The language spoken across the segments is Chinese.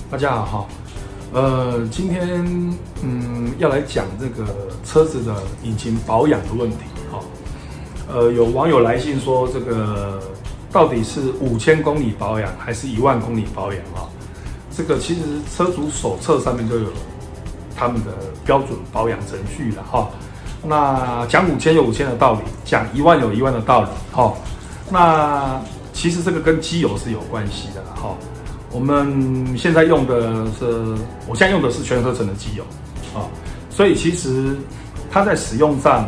大家好哈，今天要来讲这个车子的引擎保养的问题哈。有网友来信说，这个到底是5000公里保养还是10000公里保养啊？这个其实车主手册上面就有他们的标准保养程序了哈。那讲5000有5000的道理，讲10000有10000的道理哈。那其实这个跟机油是有关系的哈。我们现在用的是，我现在用的是全合成的机油啊，所以其实它在使用上，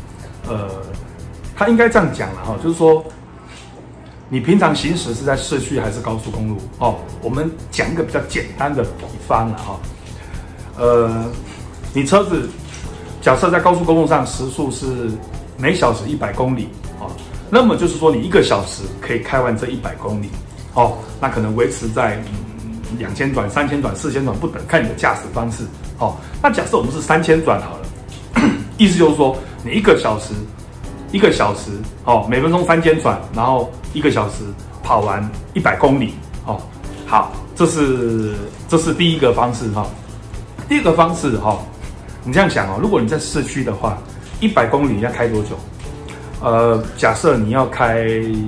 它应该这样讲了哈，就是说，你平常行驶是在市区还是高速公路哦？我们讲一个比较简单的比方了哈，你车子假设在高速公路上时速是每小时100公里啊，那么就是说你1个小时可以开完这100公里。哦，那可能维持在2000转、3000转、4000转不等，看你的驾驶方式。哦，那假设我们是3000转好了，意思就是说，你1个小时，哦，每分钟3000转，然后1个小时跑完100公里。哦，好，这是第一个方式哈。第二个方式哈，你这样想哦，如果你在市区的话，100公里要开多久？假设你要开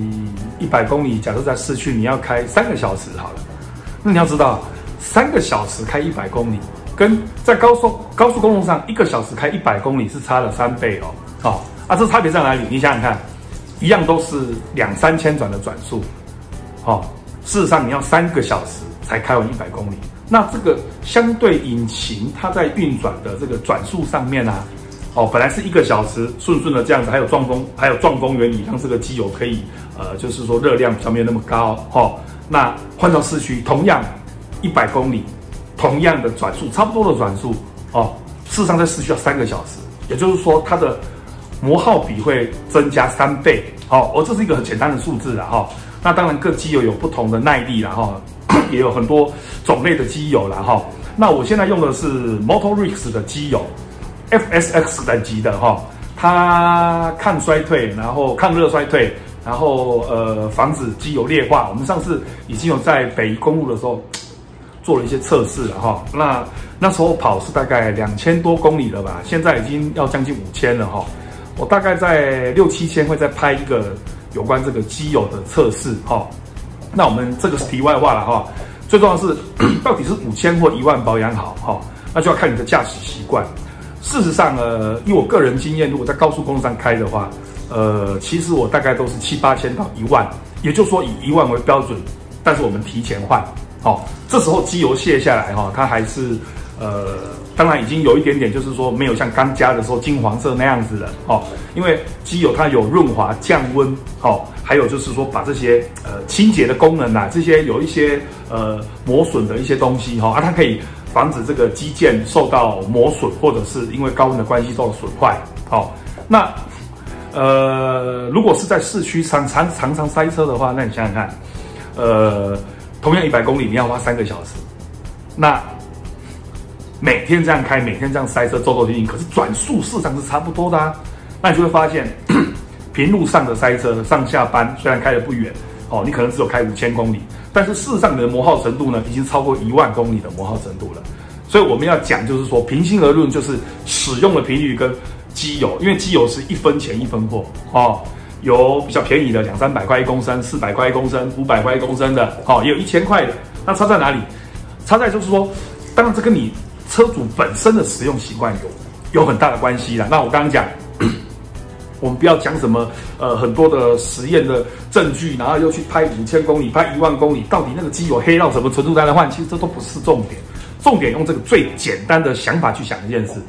100公里，假设在市区你要开3个小时好了，那你要知道，3个小时开100公里，跟在高速公路上1个小时开100公里是差了3倍哦。好，这差别在哪里？你想想看，一样都是2、3千转的转速，事实上你要3个小时才开完100公里，那这个相对引擎它在运转的这个转速上面啊。本来是1个小时顺顺的这样子，还有撞风原理，让这个机油可以就是说热量比较没有那么高那换到市区，同样100公里，同样的转速，差不多的转速事实上在市区要3个小时，也就是说它的磨耗比会增加3倍这是一个很简单的数字啦那当然各机油有不同的耐力啦也有很多种类的机油啦那我现在用的是 Motorix 的机油。FSX 等级的它抗衰退，然后抗热衰退，然后防止机油劣化。我们上次已经有在北宜公路的时候做了一些测试了那时候跑是大概2000多公里了吧，现在已经要将近5000了我大概在6、7千会再拍一个有关这个机油的测试那我们这个是题外话了最重要的是到底是5000或10000保养好那就要看你的驾驶习惯。事实上，以我个人经验，如果在高速公路上开的话，其实我大概都是7、8千到10000，也就是说以10000为标准，但是我们提前换，这时候机油卸下来它还是当然已经有一点点，就是说没有像刚加的时候金黄色那样子了因为机油它有润滑、降温还有就是说把这些清洁的功能这些有一些磨损的一些东西它可以。防止这个机件受到磨损，或者是因为高温的关系受到损坏。那如果是在市区常塞车的话，那你想想看，同样100公里你要花3个小时，那每天这样开，每天这样塞车，走停停，可是转速事实上是差不多的那你就会发现，平路上的塞车，上下班虽然开得不远你可能只有开5000公里。但是事实上，你的磨耗程度呢，已经超过10000公里的磨耗程度了。所以我们要讲，就是说，平心而论，就是使用的频率跟机油，因为机油是1分钱1分货有比较便宜的200、300块1公升，400块1公升，500块1公升的也有1000块的。那差在哪里？差在就是说，当然这跟你车主本身的使用习惯有很大的关系啦。那我刚刚讲。我们不要讲什么很多的实验的证据，然后又去拍5000公里、拍10000公里，到底那个机油黑到什么程度才能换？其实这都不是重点，重点用这个最简单的想法去想一件事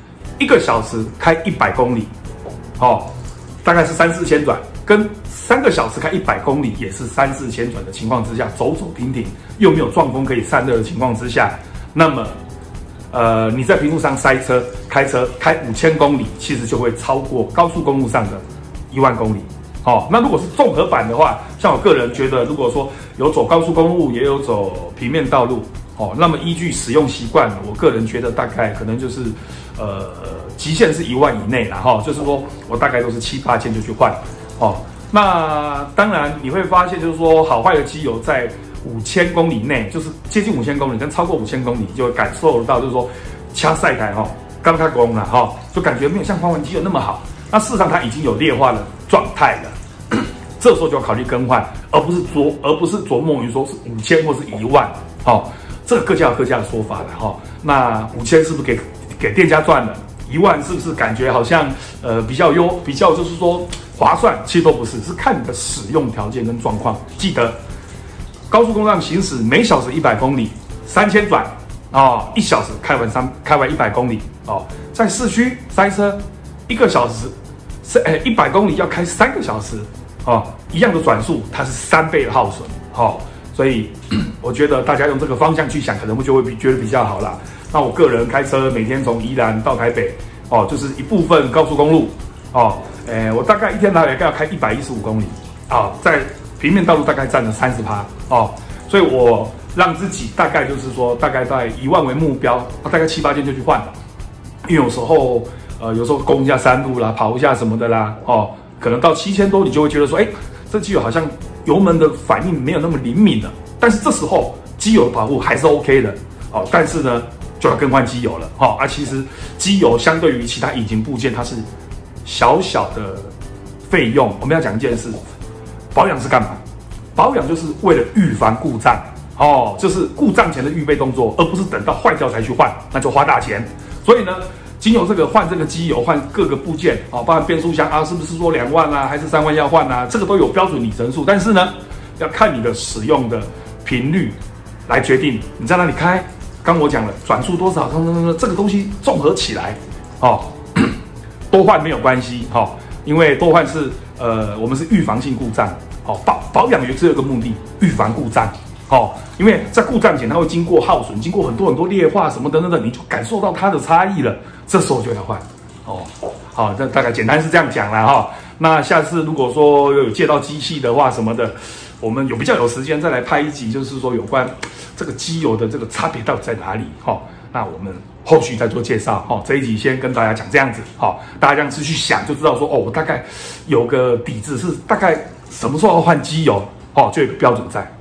：1个小时开100公里，大概是3、4千转，跟3个小时开100公里也是3、4千转的情况之下，走走停停又没有撞风可以散热的情况之下，那么。你在平路上塞车，开5000公里，其实就会超过高速公路上的10000公里。那如果是综合版的话，像我个人觉得，如果说有走高速公路，也有走平面道路，那么依据使用习惯，我个人觉得大概可能就是极限是10000以内啦就是说我大概都是7、8千就去换那当然你会发现，就是说好坏的机油在 5000公里内，就是接近5000公里跟超过5000公里，就会感受到就是说掐赛台哈，刚开工了哈，就感觉没有像换机油那么好。那事实上它已经有劣化的状态了，这时候就要考虑更换，而不是琢磨于说是5000或是1万，哦，这个各家有各家的说法了哈。那5000是不是给店家赚了？1万是不是感觉好像比较就是说划算？其实都不是，是看你的使用条件跟状况。记得高速公路上行驶每小时100公里，3000转哦，1小时开完100公里哦，在市区塞车1个小时100公里要开3个小时哦，一样的转速它是3倍的耗损哦，所以我觉得大家用这个方向去想，可能就会觉得比较好啦。那我个人开车每天从宜兰到台北哦，就是一部分高速公路哦，我大概一天大概要开115公里啊，在平面道路大概占了30%哦，所以我让自己大概就是说大概在1万为目标，大概7、8天就去换了，因为有时候攻一下山路啦，跑一下什么的啦，哦，可能到7000多你就会觉得说，这机油好像油门的反应没有那么灵敏了，但是这时候机油的保护还是 OK 的哦，但是呢就要更换机油了哦，其实机油相对于其他引擎部件它是小小的费用。我们要讲一件事，保养是干嘛？保养就是为了预防故障哦，就是故障前的预备动作，而不是等到坏掉才去换，那就花大钱。所以呢，经由换这个机油，换各个部件哦，包含变速箱啊，是不是说2万啊，还是3万要换啊？这个都有标准里程数，但是呢，要看你的使用的频率来决定你在哪里开。刚我讲了转速多少，这个东西综合起来哦，多换没有关系哈，因为多换是我们是预防性故障哦，保养也只有一个目的，预防故障哦，因为在故障前它会经过耗损，经过很多劣化什么等等，你就感受到它的差异了，这时候就要换哦。好，这大概简单是这样讲啦哈。那下次如果说有借到机器的话什么的，我们比较有时间再来拍一集，就是说有关这个机油的这个差别到底在哪里哈。那我们后续再做介绍哈。这一集先跟大家讲这样子哈，大家这样子去想就知道说哦，我大概有个底子是大概什么时候要换机油哦，就有个标准在。